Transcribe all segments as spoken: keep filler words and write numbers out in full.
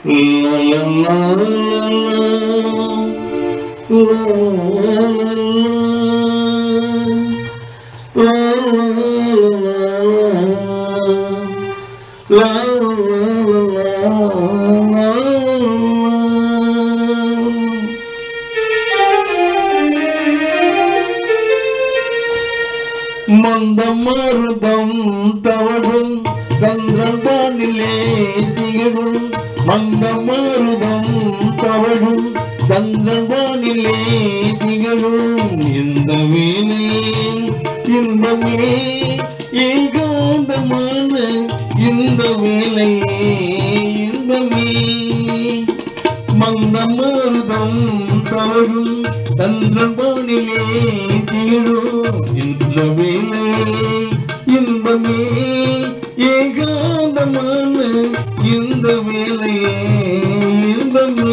மந்தமாருதம் தவழும் சந்திரபானிலே திகழும் மந்தமாருதம் தவழும் சந்திரபானிலே திகழும் இந்த வேலை இன்பமே ஏகாந்தமான இந்த வேலை இன்பமே மந்தமாருதம் தவழும் சந்திரபானிலே திகழும் இந்த வேலை இன்பமே ஏகாந்தமான இந்த வேலையே இன்பமே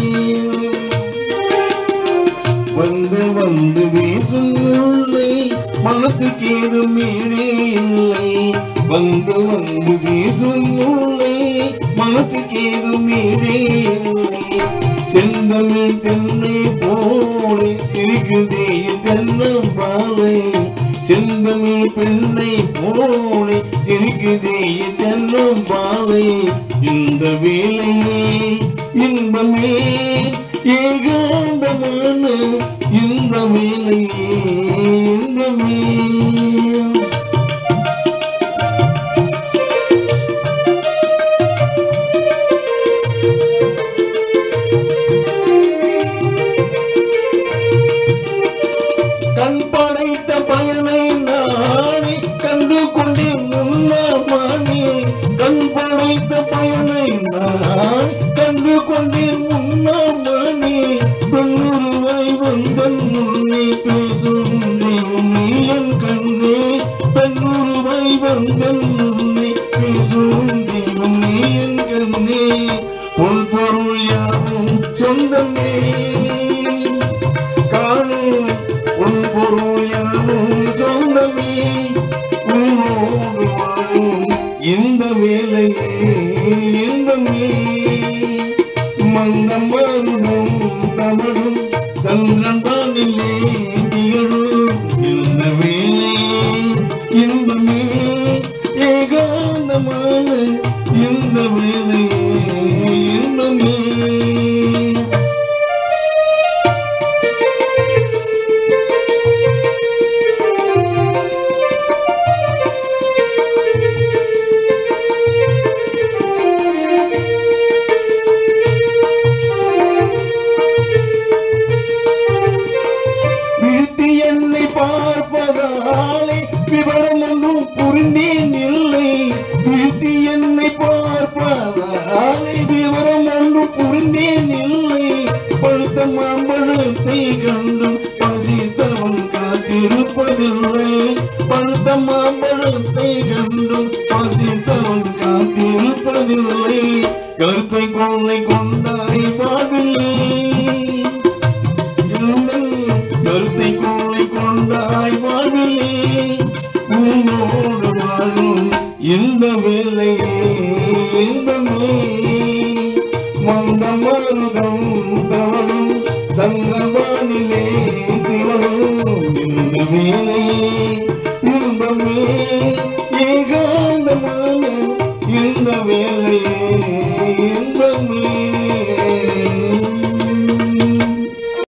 வந்து வந்து வீசும் உள்ளே மனத்துக்கு ஏது மீறே இல்லை வந்து வந்து வீசும் உள்ளே மனத்துக்கு ஏது மீறே இல்லை செந்தமிழ் தென்னை போலே இருக்குதே தென்னம்பாலை செந்தமிழ் பெண்ணை போலே சிரிக்குதே தென்னம்பாலை இந்த வேலையே இன்பமே ஏகாந்தமான இந்த வேலையே இன்பமே கண் படைத்த பயனை நானே கண்டு கொண்டே முன்னமானே கண் படைத்த பயனை நான் கண்டு கொண்டே முன்னமானே பெண்ணுருவாய் வந்தன் முன்னே பேசும் நீயன் கண்ணே பெண்ணுருவாய் வந்தன் முன்னே பேசும் தெய்வம் நீயன் கண்ணே உன் பொருள் யாவும் சொந்தமே காணும் உன் பொருள் யாவும் சொந்தமே உன்னோடு வாழும் இந்த வேலையே இன்பமே மந்தமாருதம் தவழும் சந்திரபானிலே திகழும் இந்த வேலையே இன்பமே ஏகாந்தமான இந்த வேலையே இன்பமே என்னை பார்ப்பதாலே விவரம் ஒன்றும் புரிந்தேன் இல்லை வீழ்த்தி என்னை பார்ப்பதாலே விவரம் ஒன்றும் புரிந்தேன் இல்லை பழுத்த மாம்பழத்தை கண்டும் பசித்தவன் காத்திருப்பதில்லை பழுத்த மாம்பழத்தை கண்டும் பசித்தவன் காத்திருப்பதில்லை கருத்தை கொள்ளை கொண்டாய் வாழ்வில்லை கருத்தை கோளை கொண்டாய் வாழ்விலே உன்னோடு வாழும் இந்த வேலையே இன்பமே மந்தம்